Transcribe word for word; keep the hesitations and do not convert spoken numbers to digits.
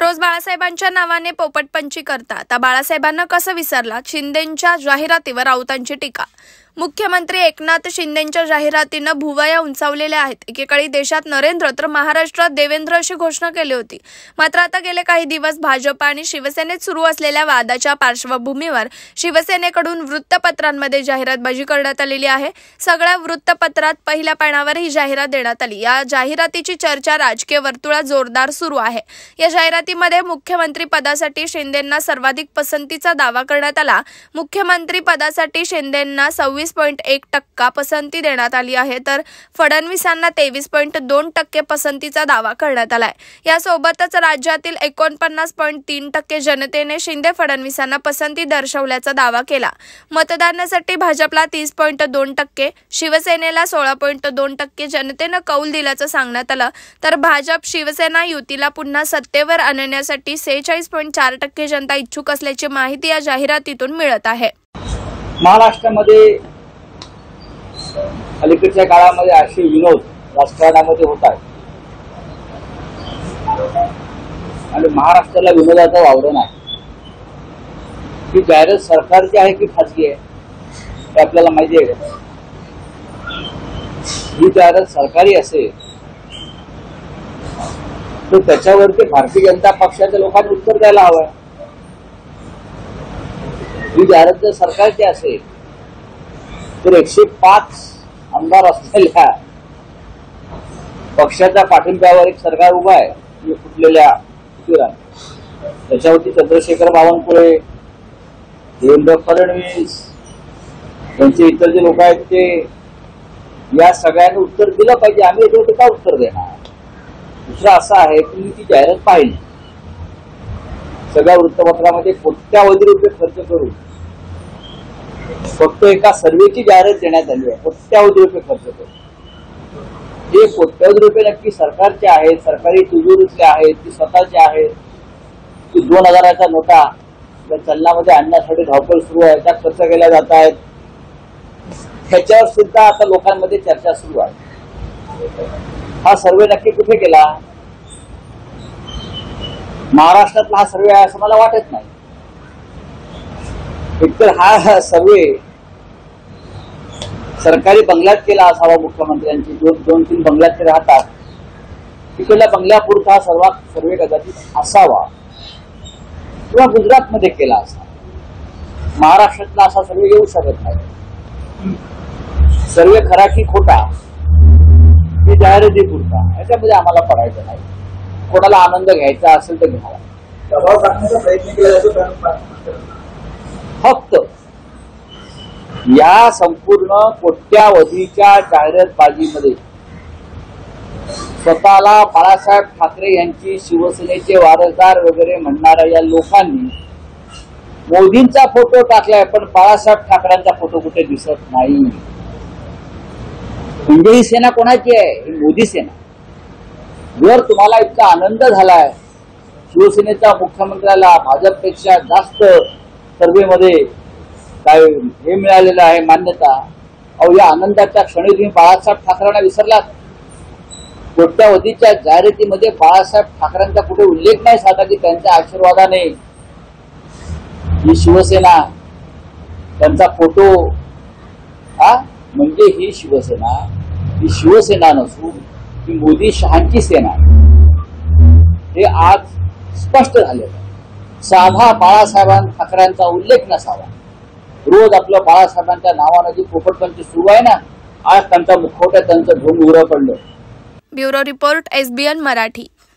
फिरोज बाळासाहेबांच्या नावाने पोपटपंची करता आता बाळासाहेबांना कसं विसरला? शिंदेंच्या जाहिरातीवर राऊतांची टीका। मुख्यमंत्री एकनाथ शिंदेंच्या जाहिरातीनं भुवया उंचावलेल्या आहेत। एकेकाळी देशात नरेंद्र तर महाराष्ट्रात देवेंद्र अशी घोषणा केली होती। मात्र आता गेले काही दिवस भाजप आणि शिवसेनेत सुरू असलेल्या वादाच्या पार्श्वभूमीवर शिवसेनेकडून वृत्तपत्रांमध्ये जाहिरातबाजी करण्यात आलेली आहे। सगळ्या वृत्तपत्रात पहिल्या पानावर ही जाहिरात देण्यात आली। या जाहिरातीची चर्चा राजकीय वर्तुळात जोरदार सुरू आहे। या जाहिरातीमध्ये मुख्यमंत्री पदासाठी शिंदेंना सर्वाधिक पसंतीचा दावा करण्यात आला। मुख्यमंत्री पदासाठी शिंदेंना सव्वीस पॉइंट एक टक्का पसंती देण्यात आली आहे, तर फडणवीसांना तेवीस पॉइंट दोन टक्के पसंतीचा दावा करण्यात आलाय। यासोबतच राज्यातील एकोणपन्नास पॉइंट तीन टक्के जनतेने शिंदे फडणवीसांना पसंती दर्शवल्याचा दावा केला। मतदानासाठी भाजपला तीस पॉइंट दोन टक्के, शिवसेनेला सोळा पॉइंट दोन टक्के जनतेनं कौल दिल्याचं सांगण्यात आलं, तर भाजप शिवसेना युतीला पुन्हा सत्तेवर आणण्यासाठी सेहेचाळीस पॉइंट चार टक्के जनता इच्छुक असल्याची माहिती या जाहिरातीतून मिळत आहे। महाराष्ट्रामध्ये अलीकडच्या काळामध्ये असे विनोद राजकारणामध्ये होत आहेत आणि महाराष्ट्राला विनोदाचं वावरण आहे। ही जाहिरात सरकारची आहे की खासगी आहे हे आपल्याला माहिती आहे का? ही जाहिरात सरकारी असेल तर त्याच्यावरती भारतीय जनता पक्षाच्या लोकांनी उत्तर द्यायला हवं। ही जाहिरात जर सरकारची असेल तर एकशे पाच आमदार असलेल्या पक्षाच्या पाठिंब्यावर एक सरकार उभा आहे फुटलेल्या त्याच्यावरती चंद्रशेखर बावनकुळे, देवेंद्र फडणवीस त्यांचे इतर जे लोक आहेत ते या सगळ्यांनी उत्तर दिलं पाहिजे। आम्ही याच्यावरती का उत्तर देणार? दुसरं असं आहे की मी ती जाहिरात पाहिली, सगळ्या वृत्तपत्रामध्ये कोट्यावधी रुपये खर्च करून फक्त एका सर्वेची जाहिरात देण्यात आली आहे। कोट्यावधी रुपये खर्च करून हे कोट्यावधी रुपये नक्की सरकारचे आहेत, सरकारी तिजोरीतले आहेत, ती स्वतःचे आहेत, की दोन हजाराच्या नोटा या चलनामध्ये आणण्यासाठी धावपळ सुरू आहे, त्या खर्च केल्या जात आहेत। ह्याच्यावर सुद्धा आता लोकांमध्ये चर्चा सुरू आहे। हा सर्वे नक्की कुठे केला? महाराष्ट्रातला हा सर्वे आहे असं मला वाटत नाही। एकतर हा सर्वे सरकारी बंगल्यात केला असावा। मुख्यमंत्र्यांची दोन दोन तीन बंगल्यात ते राहतात, तिकडल्या बंगल्यापुरता हा सर्व सर्वे कदाचित असावा किंवा गुजरातमध्ये केला असावा। महाराष्ट्रातला असा सर्वे येऊ शकत नाही। सर्वे खरा की खोटा हे जाहिराती पुरता, याच्यामध्ये आम्हाला पडायचं नाही। कोणाला आनंद घ्यायचा असेल तर घ्यावा, दबाव टाकण्याचा प्रयत्न केला जातो। फक्त या संपूर्ण कोट्यावधीच्या जाहिरातबाजीमध्ये स्वतःला बाळासाहेब ठाकरे यांची शिवसेनेचे वारसदार वगैरे म्हणणाऱ्या या लोकांनी मोदींचा फोटो टाकलाय, पण बाळासाहेब ठाकरेंचा फोटो कुठे दिसत नाही। म्हणजे ही सेना कोणाची आहे? ही मोदी सेना। जर तुम्हाला इतका आनंद झालाय शिवसेनेच्या मुख्यमंत्र्याला भाजपपेक्षा जास्त सर्वेमध्ये काय हे मिळालेलं आहे मान्यता, अहो या आनंदाच्या क्षणी तुम्ही बाळासाहेब ठाकरेंना विसरलात। कोट्यावधीच्या जाहिरातीमध्ये बाळासाहेब ठाकरेंचा कुठे उल्लेख नाही साधा की त्यांच्या आशीर्वादाने ही शिवसेना, त्यांचा फोटो, हा म्हणजे ही शिवसेना ही शिवसेना नसून ही मोदी शहांची सेना हे आज स्पष्ट झालेलं आहे। साधा बाळासाहेबां ठाकरेंचा उल्लेख नसावा। रोज आपलं बाळासाहेबांच्या नावानं जी पोपटपंची सुरू आहे ना, आज त्यांचा मुखवटा त्यांचं धुम उघडं पडलं। Bureau report, SBN Marathi.